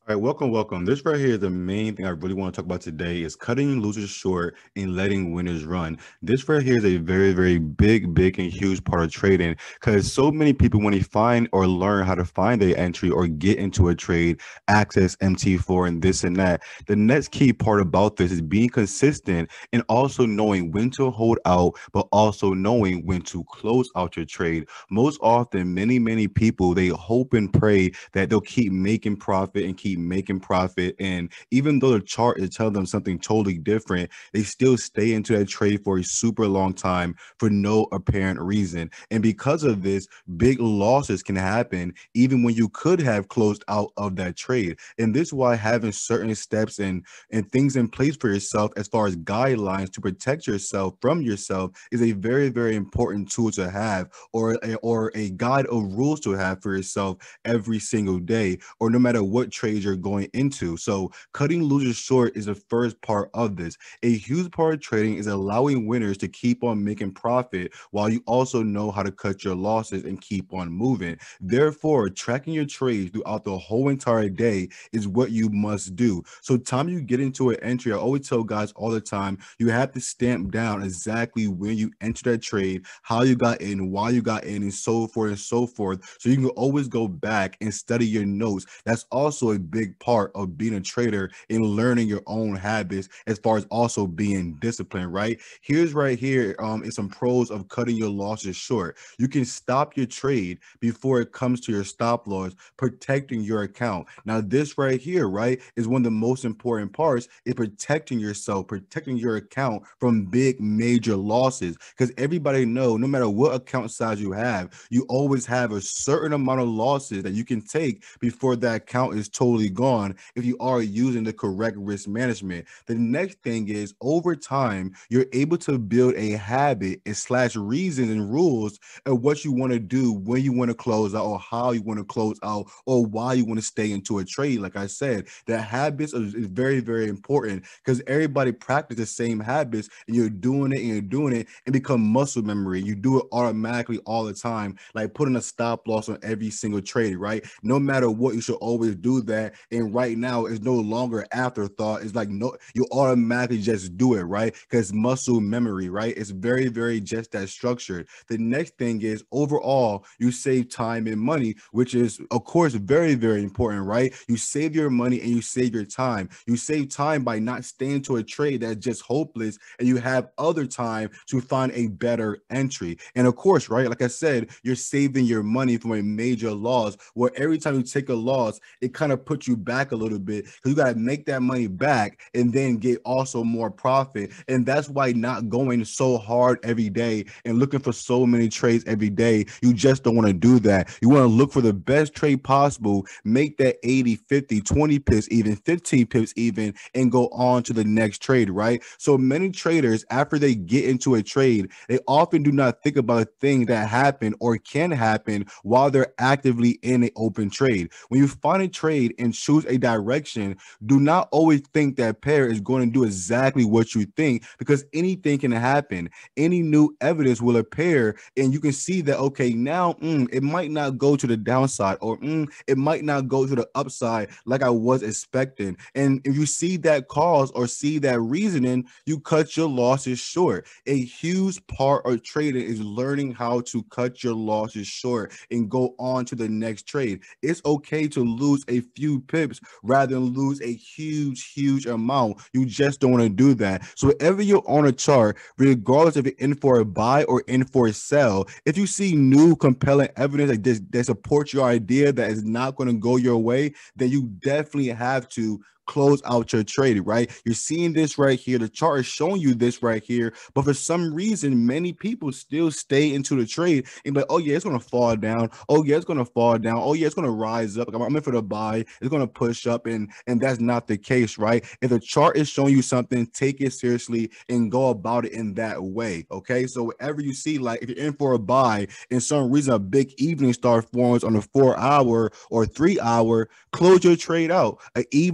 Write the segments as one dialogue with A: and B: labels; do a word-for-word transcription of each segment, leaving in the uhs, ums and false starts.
A: All right, welcome, welcome. This right here is the main thing I really want to talk about today is cutting losers short and letting winners run. This right here is a very, very big, big and huge part of trading because so many people, when they find or learn how to find their entry or get into a trade, access M T four and this and that. The next key part about this is being consistent and also knowing when to hold out, but also knowing when to close out your trade. Most often, many, many people, they hope and pray that they'll keep making profit and keep making profit. And even though the chart is telling them something totally different, they still stay into that trade for a super long time for no apparent reason. And because of this, big losses can happen even when you could have closed out of that trade. And this is why having certain steps and and things in place for yourself as far as guidelines to protect yourself from yourself is a very, very important tool to have, or a, or a guide of rules to have for yourself every single day, or no matter what trades you're going into. So cutting losers short is the first part of this. A huge part of trading is allowing winners to keep on making profit while you also know how to cut your losses and keep on moving. Therefore, tracking your trades throughout the whole entire day is what you must do. So time you get into an entry, I always tell guys all the time, you have to stamp down exactly when you enter that trade, how you got in, why you got in, and so forth and so forth. So you can always go back and study your notes. That's also a big part of being a trader and learning your own habits as far as also being disciplined, right? Here's right here um, is some pros of cutting your losses short. You can stop your trade before it comes to your stop loss, protecting your account. Now, this right here, right, is one of the most important parts is protecting yourself, protecting your account from big major losses. Because everybody know, no matter what account size you have, you always have a certain amount of losses that you can take before that account is totally gone if you are using the correct risk management. The next thing is over time, you're able to build a habit and slash reasons and rules of what you want to do when you want to close out or how you want to close out or why you want to stay into a trade. Like I said, the habits is, is very, very important because everybody practice the same habits and you're doing it and you're doing it and become muscle memory. You do it automatically all the time, like putting a stop loss on every single trade, right? No matter what, you should always do that. And right now, it's no longer afterthought. It's like no, you automatically just do it, right? Because muscle memory, right? It's very, very just that structured. The next thing is overall, you save time and money, which is, of course, very, very important, right? You save your money and you save your time. You save time by not staying to a trade that's just hopeless, and you have other time to find a better entry. And of course, right, like I said, you're saving your money from a major loss where every time you take a loss, it kind of puts you back a little bit because you got to make that money back and then get also more profit. And that's why not going so hard every day and looking for so many trades every day, you just don't want to do that. You want to look for the best trade possible, make that eighty, fifty, twenty pips, even fifteen pips, even, and go on to the next trade, right? So many traders, after they get into a trade, they often do not think about things that happen or can happen while they're actively in an open trade. When you find a trade and choose a direction, do not always think that pair is going to do exactly what you think because anything can happen. Any new evidence will appear, and you can see that, okay, now mm, it might not go to the downside, or mm, it might not go to the upside like I was expecting. And if you see that cause or see that reasoning, you cut your losses short. A huge part of trading is learning how to cut your losses short and go on to the next trade. It's okay to lose a few pips rather than lose a huge, huge amount. You just don't want to do that. So whenever you're on a chart, regardless if you're in for a buy or in for a sell, if you see new compelling evidence that, this, that supports your idea that is not going to go your way, then you definitely have to close out your trade, right? You're seeing this right here. The chart is showing you this right here. But for some reason, many people still stay into the trade and be like, oh, yeah, it's going to fall down. Oh, yeah, it's going to fall down. Oh, yeah, it's going to rise up. I'm in for the buy. It's going to push up. And, and that's not the case, right? If the chart is showing you something, take it seriously and go about it in that way, okay? So wherever you see, like if you're in for a buy and some reason a big evening star forms on a four hour or three hour, close your trade out. An evening star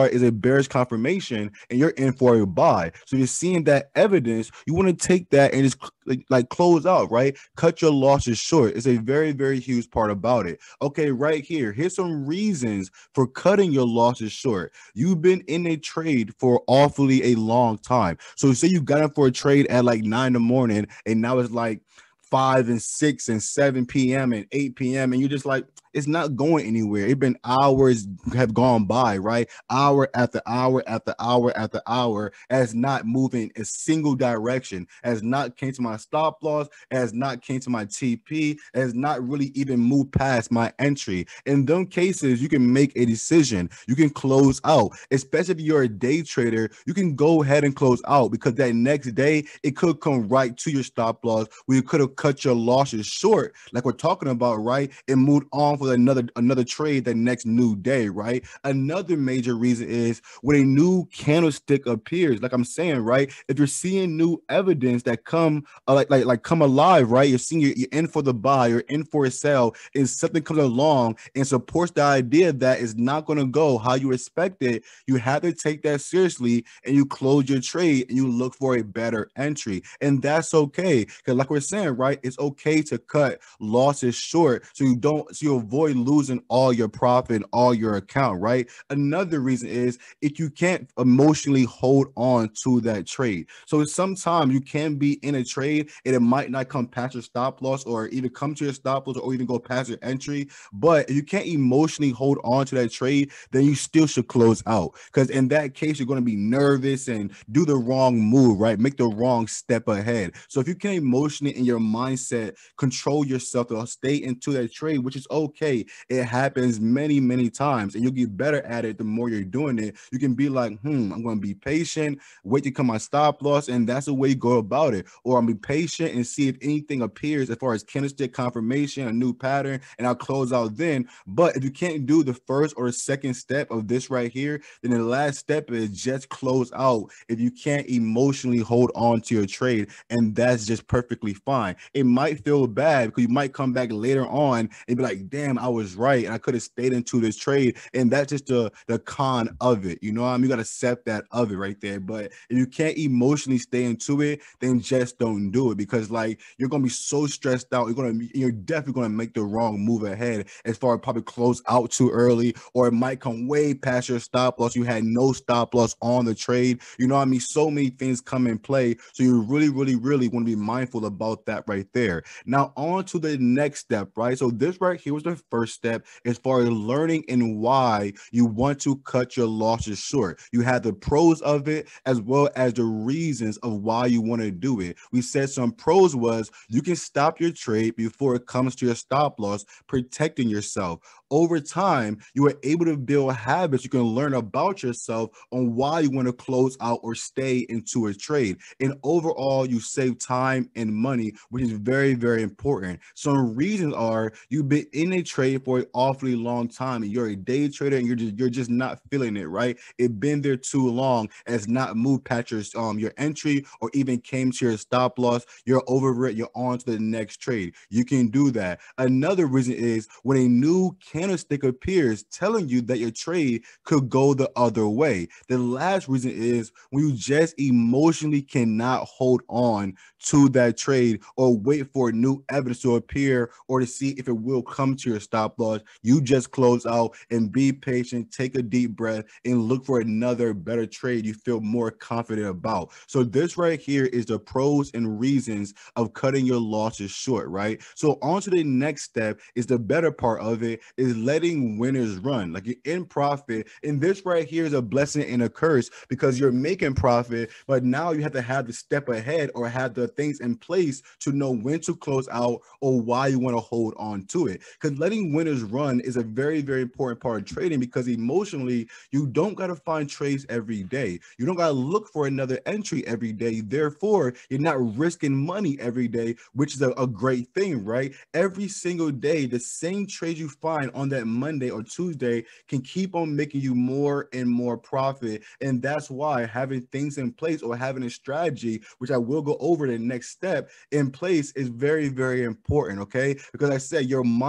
A: right, is a bearish confirmation and you're in for a buy. So you're seeing that evidence, you want to take that and just like, like close out, right? Cut your losses short. It's a very, very huge part about it. Okay, right here, here's some reasons for cutting your losses short. You've been in a trade for awfully a long time. So say you got in for a trade at like nine in the morning and now it's like five and six and seven p.m. and eight p.m. and you're just like, it's not going anywhere. It's been hours have gone by, right? Hour after hour after hour after hour, as not moving a single direction, as not came to my stop loss, as not came to my T P, as not really even moved past my entry. In them cases, you can make a decision. You can close out, especially if you're a day trader. You can go ahead and close out because that next day it could come right to your stop loss where you could have cut your losses short, like we're talking about, right? And moved on for another another trade the next new day, right? Another major reason is when a new candlestick appears, like I'm saying, right? If you're seeing new evidence that come uh, like like like come alive, right? You're seeing you're, you're in for the buy, you're in for a sell, and something comes along and supports the idea that it's not going to go how you expect it. You have to take that seriously and you close your trade and you look for a better entry, and that's okay. Because like we're saying, right, it's okay to cut losses short so you don't so you avoid losing all your profit, all your account, right? Another reason is if you can't emotionally hold on to that trade. So sometimes you can be in a trade and it might not come past your stop loss or even come to your stop loss or even go past your entry. But if you can't emotionally hold on to that trade, then you still should close out. Because in that case, you're going to be nervous and do the wrong move, right? Make the wrong step ahead. So if you can emotionally in your mindset control yourself to stay into that trade, which is okay. It happens many, many times, and you'll get better at it the more you're doing it. You can be like, hmm, I'm going to be patient, wait to come my stop loss, and that's the way you go about it. Or I'm be patient and see if anything appears as far as candlestick confirmation, a new pattern, and I'll close out then. But if you can't do the first or second step of this right here, then the last step is just close out if you can't emotionally hold on to your trade, and that's just perfectly fine. It might feel bad because you might come back later on and be like, damn, I was right and I could have stayed into this trade, and that's just the the con of it. You know what I mean? You got to accept that of it right there. But if you can't emotionally stay into it, then just don't do it, because like you're gonna be so stressed out. You're gonna be, you're definitely gonna make the wrong move ahead as far as probably close out too early, or it might come way past your stop loss. You had no stop loss on the trade. You know what I mean? So many things come in play. So you really, really, really want to be mindful about that right there. Now on to the next step, right? So this right here was the first step as far as learning and why you want to cut your losses short. You had the pros of it as well as the reasons of why you want to do it. We said some pros was you can stop your trade before it comes to your stop loss, protecting yourself. Over time, you are able to build habits. You can learn about yourself on why you want to close out or stay into a trade. And overall, you save time and money, which is very, very important. Some reasons are you've been in a trade for an awfully long time and you're a day trader and you're just you're just not feeling it, right? It's been there too long, as not moved past your um your entry or even came to your stop loss. You're over it, you're on to the next trade. You can do that. Another reason is when a new candlestick appears telling you that your trade could go the other way. The last reason is when you just emotionally cannot hold on to that trade or wait for new evidence to appear or to see if it will come to your stop loss. You just close out and be patient, take a deep breath, and look for another better trade you feel more confident about. So this right here is the pros and reasons of cutting your losses short, right? So on to the next step is the better part of it, is letting winners run. Like you're in profit, and this right here is a blessing and a curse because you're making profit, but now you have to have the step ahead or have the things in place to know when to close out or why you want to hold on to it. Because letting winners run is a very, very important part of trading, because emotionally, you don't got to find trades every day. You don't got to look for another entry every day. Therefore, you're not risking money every day, which is a, a great thing, right? Every single day, the same trades you find on that Monday or Tuesday can keep on making you more and more profit. And that's why having things in place or having a strategy, which I will go over the next step, in place is very, very important, okay? Because I said your mindset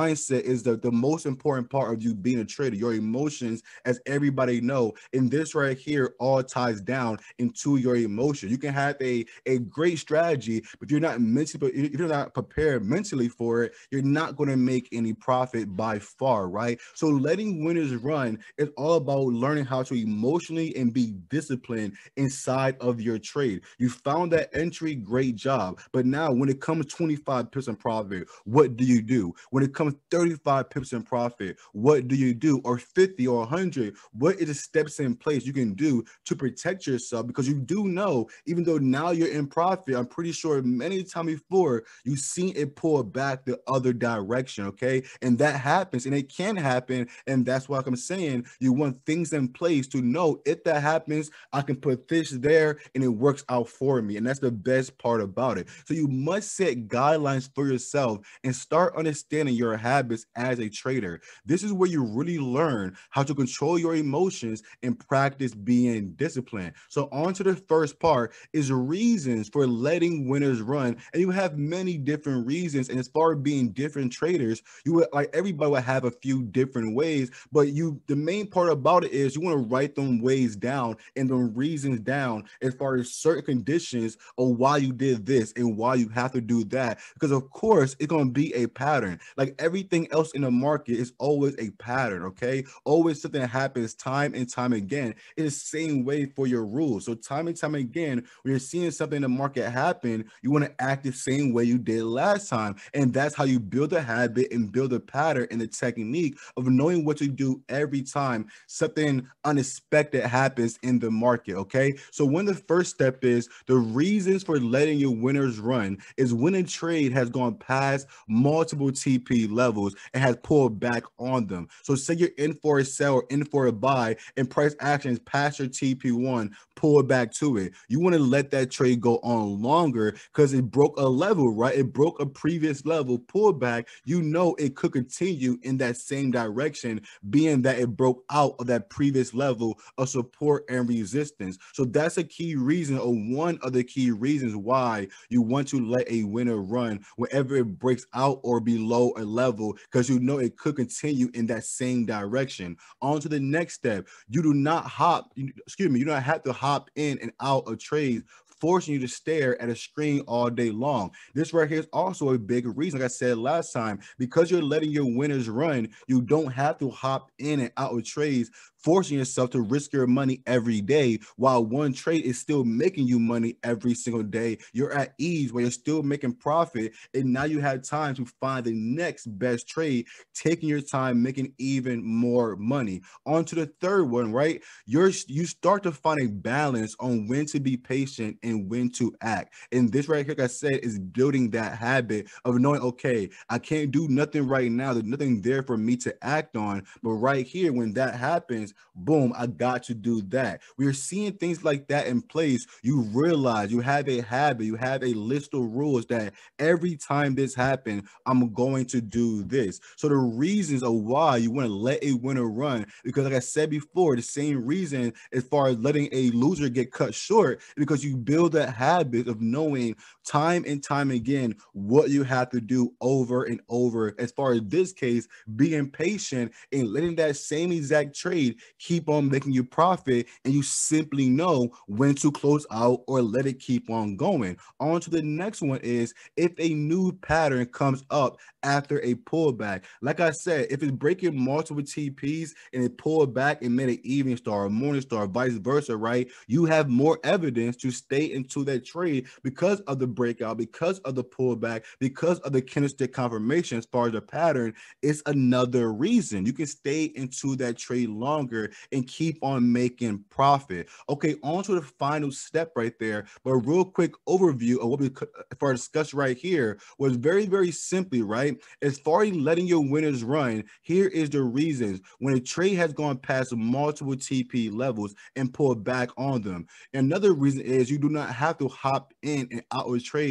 A: is the, the most important part of you being a trader, your emotions, as everybody know. And this right here all ties down into your emotion. You can have a, a great strategy, but if you're not mentally, if you're not prepared mentally for it, you're not going to make any profit by far, right? So letting winners run is all about learning how to emotionally and be disciplined inside of your trade. You found that entry, great job. But now when it comes twenty-five pips in profit, what do you do? When it comes thirty-five pips in profit, what do you do? Or fifty or one hundred, what is the steps in place you can do to protect yourself? Because you do know, even though now you're in profit, I'm pretty sure many times before you've seen it pull back the other direction, okay? And that happens, and it can happen, and that's why I'm saying you want things in place to know if that happens, I can put this there and it works out for me. And that's the best part about it. So you must set guidelines for yourself and start understanding your habits as a trader. This is where you really learn how to control your emotions and practice being disciplined. So on to the first part is reasons for letting winners run. And you have many different reasons. And as far as being different traders, you would, like, everybody would have a few different ways, but you, the main part about it is you want to write them ways down and the reasons down as far as certain conditions of why you did this and why you have to do that. Because of course it's going to be a pattern. Like everything else in the market is always a pattern, okay? Always something that happens time and time again. It's the same way for your rules. So time and time again, when you're seeing something in the market happen, you want to act the same way you did last time. And that's how you build a habit and build a pattern and the technique of knowing what to do every time something unexpected happens in the market, okay? So one of the first step is the reasons for letting your winners run is when a trade has gone past multiple T P levels and has pulled back on them. So say you're in for a sell or in for a buy and price action is past your T P one, pull back to it. You want to let that trade go on longer because it broke a level, right? It broke a previous level, pull back. You know it could continue in that same direction, being that it broke out of that previous level of support and resistance. So that's a key reason, or one of the key reasons why you want to let a winner run whenever it breaks out or below a level, because you know it could continue in that same direction. On to the next step. You do not hop, excuse me, you don't have to hop in and out of trades, forcing you to stare at a screen all day long. This right here is also a big reason, like I said last time, because you're letting your winners run, you don't have to hop in and out of trades, forcing yourself to risk your money every day while one trade is still making you money every single day. You're at ease where you're still making profit, and now you have time to find the next best trade, taking your time, making even more money. On to the third one, right? You're you start to find a balance on when to be patient and when to act. And this right here, like I said, is building that habit of knowing, okay, I can't do nothing right now. There's nothing there for me to act on. But right here, when that happens, boom, I got to do that. We're seeing things like that in place. You realize you have a habit, you have a list of rules that every time this happens, I'm going to do this. So the reasons of why you want to let a winner run, because like I said before, the same reason as far as letting a loser get cut short, because you build a habit of knowing time and time again what you have to do over and over. As far as this case, being patient and letting that same exact trade keep on making you profit, and you simply know when to close out or let it keep on going. On to the next one is if a new pattern comes up after a pullback. Like I said, if it's breaking multiple T Ps and it pulled back and made an evening star or morning star, vice versa, right? You have more evidence to stay into that trade because of the breakout, because of the pullback, because of the candlestick confirmation. As far as the pattern, it's another reason you can stay into that trade longer and keep on making profit. Okay, on to the final step right there. But a real quick overview of what we for discuss right here was very, very simply, right? As far as letting your winners run, here is the reasons when a trade has gone past multiple T P levels and pulled back on them. Another reason is you do not have to hop in and out of trades,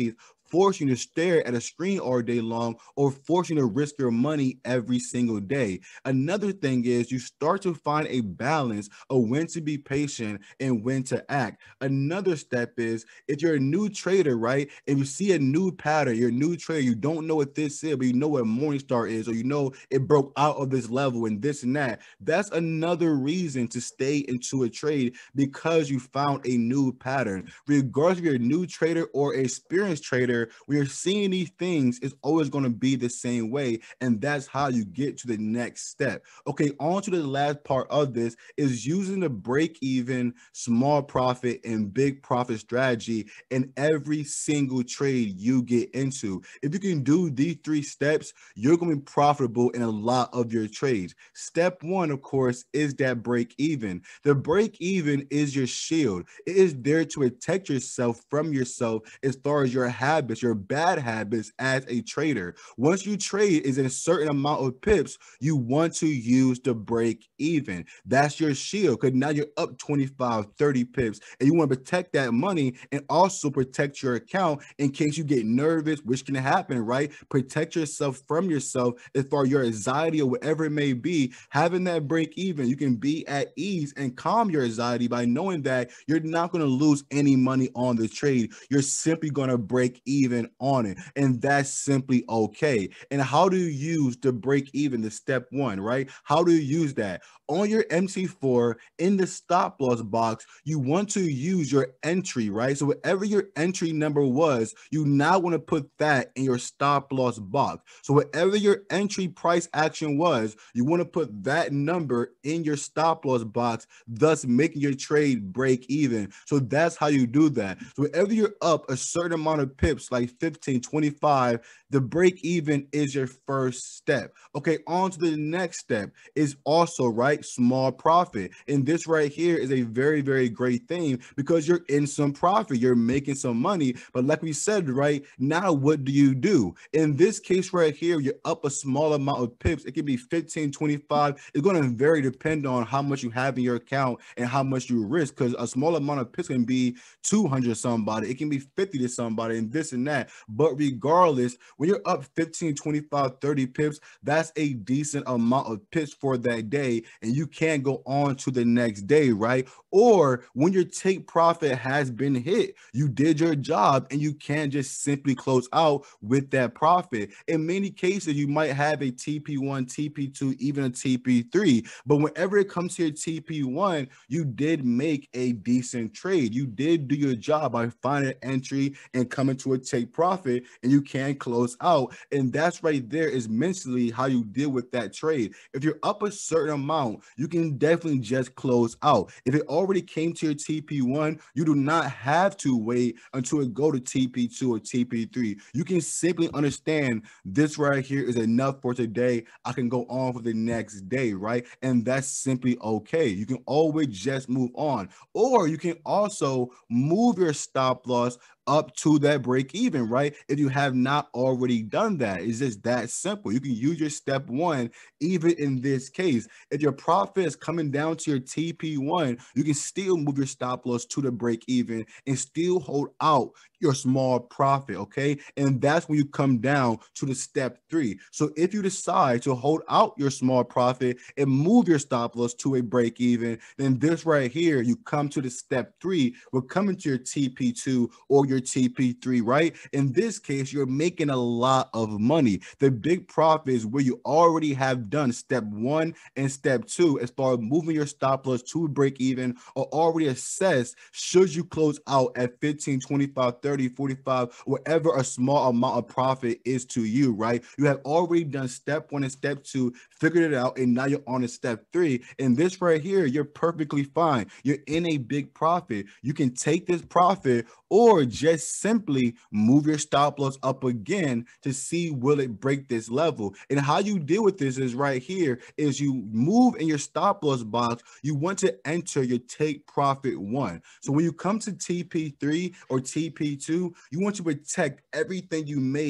A: forcing you to stare at a screen all day long or forcing you to risk your money every single day. Another thing is you start to find a balance of when to be patient and when to act. Another step is if you're a new trader, right, and you see a new pattern, you're a new trader, you don't know what this is, but you know what Morningstar is, or you know it broke out of this level and this and that. That's another reason to stay into a trade because you found a new pattern. Regardless if you're a new trader or an experienced trader, when you're seeing these things, it's always going to be the same way. And that's how you get to the next step. Okay, on to the last part of this is using the break even, small profit, and big profit strategy in every single trade you get into. If you can do these three steps, you're going to be profitable in a lot of your trades. Step one, of course, is that break even. The break even is your shield. It is there to protect yourself from yourself as far as your habits, your bad habits as a trader. Once you trade is in a certain amount of pips, you want to use the break even. That's your shield because now you're up twenty-five, thirty pips and you want to protect that money and also protect your account in case you get nervous, which can happen, right? Protect yourself from yourself as far as your anxiety or whatever it may be. Having that break even, you can be at ease and calm your anxiety by knowing that you're not going to lose any money on the trade. You're simply going to break even on it. And that's simply okay. And how do you use the break even, the step one, right? How do you use that? On your M T four in the stop loss box, you want to use your entry, right? So whatever your entry number was, you now want to put that in your stop loss box. So whatever your entry price action was, you want to put that number in your stop loss box, thus making your trade break even. So that's how you do that. So whenever you're up a certain amount of pips, like fifteen, twenty-five, the break even is your first step. Okay, on to the next step is also, right, small profit. And this right here is a very, very great thing because you're in some profit, you're making some money. But like we said, right, now what do you do? In this case right here, you're up a small amount of pips. It can be fifteen, twenty-five. It's going to vary depend on how much you have in your account and how much you risk, because a small amount of pips can be two hundred to somebody, it can be fifty to somebody, and this and that. But regardless, when you're up fifteen, twenty-five, thirty pips, that's a decent amount of pips for that day, and you can go on to the next day, right? Or when your take profit has been hit, you did your job and you can just simply close out with that profit. In many cases, you might have a T P one, T P two, even a T P three, but whenever it comes to your T P one, you did make a decent trade. You did do your job by finding an entry and coming to a take profit, and you can close out. And that's right there is mentally how you deal with that trade. If you're up a certain amount, you can definitely just close out. If it already came to your T P one, you do not have to wait until it go to T P two or T P three. You can simply understand this right here is enough for today. I can go on for the next day, right? And that's simply okay. You can always just move on. Or you can also move your stop loss up to that break even, right? If you have not already done that, it's just that simple. You can use your step one, even in this case. If your profit is coming down to your T P one, you can still move your stop loss to the break even and still hold out your small profit, okay? And that's when you come down to the step three. So if you decide to hold out your small profit and move your stop loss to a break even, then this right here, you come to the step three, we're coming to your T P two or your T P three, right? In this case, you're making a lot of money. The big profit is where you already have done step one and step two as far as moving your stop loss to break even, or already assessed should you close out at fifteen, twenty-five, thirty, forty-five, whatever a small amount of profit is to you, right? You have already done step one and step two, figured it out, and now you're on to step three. And this right here, you're perfectly fine. You're in a big profit. You can take this profit or just simply move your stop loss up again to see will it break this level. And how you deal with this is right here is you move in your stop loss box, you want to enter your take profit one. So when you come to T P three or T P two, you want to protect everything you made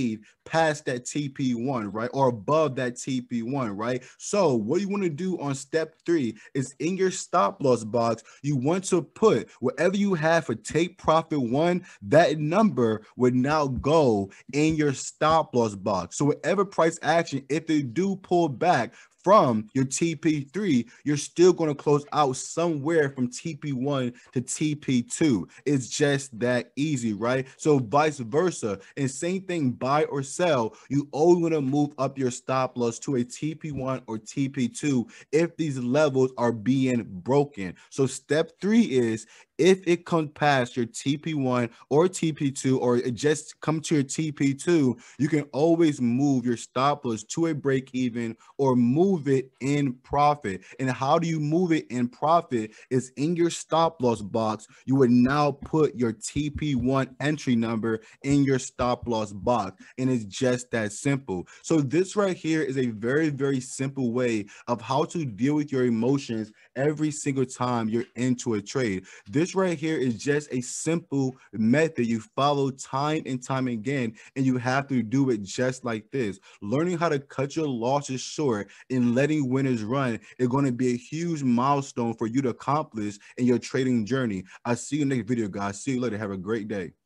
A: past that T P one, right? Or above that T P one, right? So what you want to do on step three is in your stop loss box, you want to put whatever you have for take profit one, that number would now go in your stop loss box. So whatever price action, if they do pull back from your T P three, you're still going to close out somewhere from T P one to T P two. It's just that easy, right? So vice versa. And same thing, buy or sell, you always want to move up your stop loss to a T P one or T P two if these levels are being broken. So step three is if it comes past your T P one or T P two, or it just come to your T P two, you can always move your stop loss to a break even or move it in profit. And how do you move it in profit? Is in your stop loss box, you would now put your T P one entry number in your stop loss box. And it's just that simple. So this right here is a very, very simple way of how to deal with your emotions every single time you're into a trade. This right here is just a simple method you follow time and time again, and you have to do it just like this. Learning how to cut your losses short and letting winners run is going to be a huge milestone for you to accomplish in your trading journey. I'll see you next video, guys. See you later. Have a great day.